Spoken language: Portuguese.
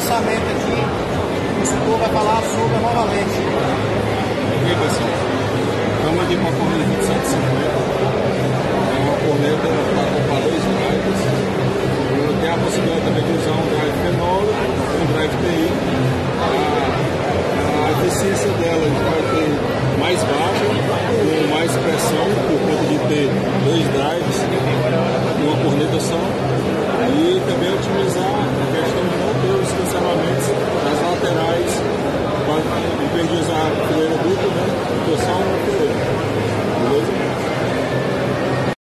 orçamento aqui, o consultor vai falar sobre a nova lente. E aí, pessoal, estamos aqui com a corrida de 750.